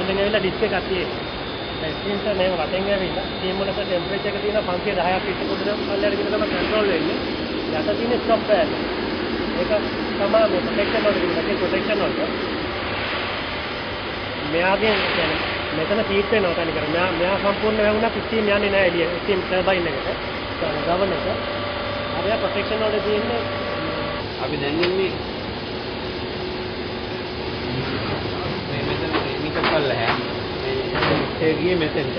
මුලින් ඇවිල්ලා ඩිස්ක් එකක් තියෙනවා. දැන් ස්ක්‍රීන් එක මේ වටෙන් ඇවිල්ලා ස්ක්‍රීන් වල ටෙම්පරේචර් එක තියෙන 510ක් පිටකොඩ පල්ලයට ගිහින් තමයි කන්ට්‍රෝල් වෙන්නේ. යට තියෙන ස්ටොප් පෑඩ්. ඒක තමයි මේ ප්‍රොටෙක්ෂන් වල තියෙන ප්‍රොටෙක්ෂන් වල. මෙයාගේ කියන්නේ මෙතන හීට් වෙනවා තනිකර. මෙයා සම්පූර්ණ වැහුණා ස්ටීම් යන්නේ නැහැ එළිය. ස්ටීම් ටර්බයින් එකට. ගවර්න එක. අර ප්‍රොටෙක්ෂන් වල තියෙන්නේ අපි දැන් ඉන්නේ මේ මෙතන ටෙක්නිකල් පල්ලහැ. ඒ ගියේ මෙතෙන්ට.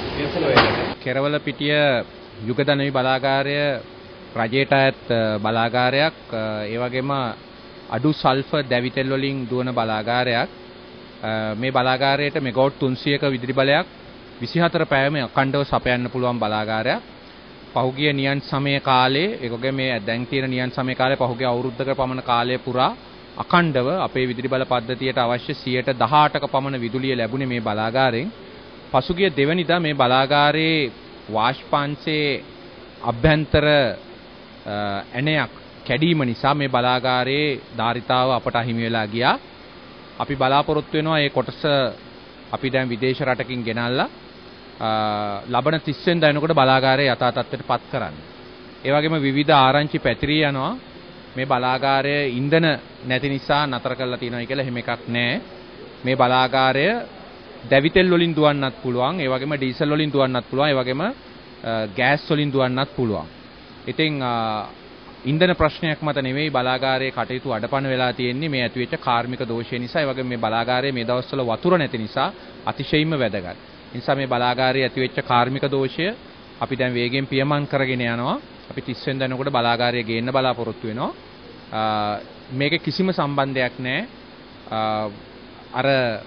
කෙරවල පිටිය යුගදනවි බලාගාරය රජයට අයත් බලාගාරයක්. ඒ වගේම අඩු සල්ෆර් දැවිතෙල් වලින් දුවන බලාගාරයක්. මේ බලාගාරයට මෙගාවොට් 300ක විදුලි බලයක් 24 පැයම අඛණ්ඩව සපයන්න පුළුවන් බලාගාරයක්. පහුගිය නියන් සමය කාලේ ඒකගේ මේ දැන් තියෙන නියන් සමය කාලේ පහුගිය අවුරුද්දක පමණ කාලය පුරා අඛණ්ඩව අපේ විදුලි බල පද්ධතියට අවශ්‍ය 18%ක පමණ විදුලිය ලැබුණේ මේ බලාගාරයෙන්. පසුගිය දෙවනිදා මේ බලාගාරයේ වාෂ්පාංශයේ අභ්‍යන්තර ඇණයක් කැඩීම නිසා මේ බලාගාරයේ ධාරිතාව අපට අහිමි වෙලා ගියා. අපි බලාපොරොත්තු වෙනවා මේ කොටස අපි දැන් විදේශ රටකින් ගෙනල්ලා ලබන 30 වෙනිදා එනකොට බලාගාරයේ යථා තත්ත්වයට පත් කරන්න. ඒ වගේම විවිධ ආරංචි පැතිරී යනවා මේ බලාගාරය ඉන්ධන නැති නිසා නතර කරලා තියෙනවා කියලා එහෙම එකක් නැහැ. මේ බලාගාරය දැවිතෙල් වලින් දුවන්නත් පුළුවන්, ඒ වගේම ඩීසල් වලින් දුවන්නත් පුළුවන්, ඒ වගේම ගෑස් වලින් දුවන්නත් පුළුවන්. ඉතින් ඉන්ධන ප්‍රශ්නයක් මත නෙවෙයි බලාගාරයේ කටයුතු අඩපණ වෙලා තියෙන්නේ මේ ඇතිවෙච්ච කාර්මික දෝෂය නිසා. ඒ වගේම මේ බලාගාරයේ මේ දවස්වල වතුර නැති නිසා අතිශයින්ම වැදගත්. ඒ නිසා මේ බලාගාරයේ ඇතිවෙච්ච කාර්මික දෝෂය අපි දැන් වේගෙන් පියමන් කරගෙන යනවා. අපි 30 වෙනිදා වෙනකොට බලාගාරය ගේන්න බලාපොරොත්තු වෙනවා. මේක කිසිම සම්බන්ධයක් නැහැ. අර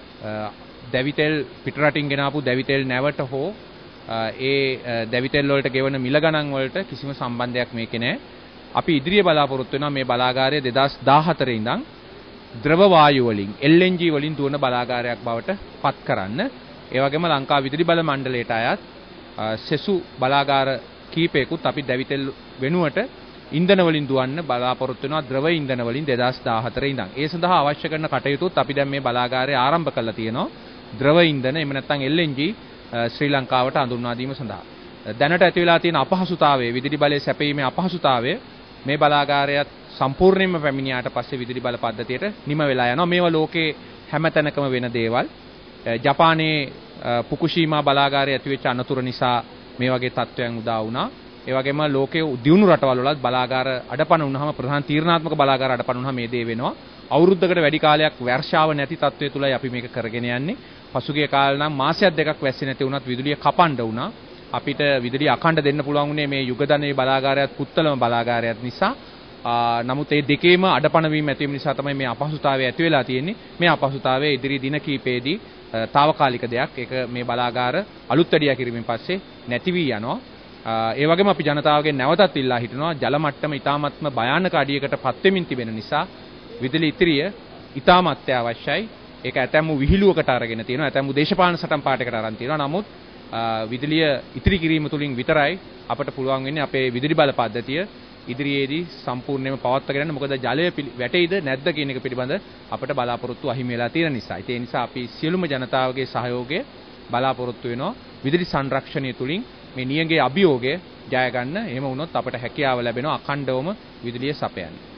දැවිතෙල් පිටරටින් ගෙනාපු දැවිතෙල් නැවට හෝ ඒ දැවිතෙල් වලට ගෙවන මිල ගණන් වලට කිසිම සම්බන්ධයක් මේකේ නැහැ. අපි ඉදිරියේ බලාපොරොත්තු වෙනවා මේ බලාගාරය 2014 ඉඳන් ද්‍රව වායු වලින් LNG වලින් දුවන බලාගාරයක් බවට පත් කරන්න. ඒ වගේම ලංකා විදුලි බල මණ්ඩලයට අයත් සෙසු බලාගාර කීපයකුත් අපි දැවිතෙල් වෙනුවට ඉන්ධන වලින් දුවන්න බලාපොරොත්තු වෙනවා ද්‍රව ඉන්ධන වලින් 2014 ඉඳන්. ඒ සඳහා අවශ්‍ය කරන කටයුතුත් අපි දැන් මේ බලාගාරය ආරම්භ කරලා තියෙනවා. ද්‍රව ඉන්ධන එහෙම නැත්නම් LNG ශ්‍රී ලංකාවට හඳුන්වා දීම සඳහා. දැනට ඇති වෙලා තියෙන අපහසුතාවය විදුලි බලයේ සැපීමේ අපහසුතාවය මේ බලාගාරයත් සම්පූර්ණයෙන්ම පැමිණියාට පස්සේ විදුලි බල පද්ධතියට නිම වෙලා යනවා. මේවා ලෝකේ හැමතැනකම වෙන දේවල්. ජපානයේ ෆුකුෂීමා බලාගාරය ඇතිවෙච්ච අනතුරු නිසා මේ වගේ තත්ත්වයන් උදා වුණා. ඒ වගේම ලෝකයේ දියුණු රටවල් වලත් බලාගාර අඩපණ වුණාම ප්‍රධාන තීරණාත්මක බලාගාර අඩපණ වුණාම මේ දේ වෙනවා. අවුරුද්දකට වැඩි කාලයක් වර්ෂාව නැති තත්ත්වය තුලයි අපි මේක කරගෙන යන්නේ. පසුගිය කාලේ නම් මාසයක් දෙකක් වැස්සේ නැති වුණත් විදුලිය කපන්න වුණා. අපිට විදුලිය අඛණ්ඩ දෙන්න පුළුවන් වුණේ මේ යුගදනයේ බලාගාරයත් පුත්තලම බලාගාරයත් නිසා. නමුත් මේ දෙකේම අඩපණ වීම ඇති වීම නිසා තමයි මේ අපහසුතාවය ඇති වෙලා තියෙන්නේ. මේ අපහසුතාවය ඉදිරි දින කිහිපෙදී తాවකාලික දෙයක්. ඒක මේ බලාගාර අලුත් වැඩියා කිරීමෙන් පස්සේ නැති වී යනවා. ඒ වගේම අපි ජනතාවගෙන් නැවතත් ඉල්ලා හිටිනවා ජල මට්ටම ඉතාමත්ම භයානක අඩියකට පත් වෙමින් තිබෙන නිසා විදුලි ඉතිරිය ඉතාම අත්‍යවශ්‍යයි. ඒක ඇතැම්මු විහිළුවකට අරගෙන තියෙනවා. ඇතැම්මු දේශපාලන සටන් පාටයකට අරන් තියෙනවා. නමුත් විදුලිය ඉතිරි කිරීම තුලින් විතරයි අපට පුළුවන් වෙන්නේ අපේ විදුලි බල පද්ධතිය ඉදිරියේදී සම්පූර්ණයෙන්ම පවත්වාගෙන යන්න. මොකද ජලය වැටෙයිද නැද්ද කියන එක පිළිබඳ අපට බලාපොරොත්තු අහිමි වෙලා තියෙන නිසා. ඒ නිසා අපි සියලුම ජනතාවගේ සහයෝගය බලාපොරොත්තු වෙනවා විදුලි සංරක්ෂණය තුලින් මේ නියඟේ අභියෝගය ජය ගන්න. එහෙම වුණොත් අපට හැකියාව ලැබෙනවා අඛණ්ඩවම විදුලිය සපයන්න.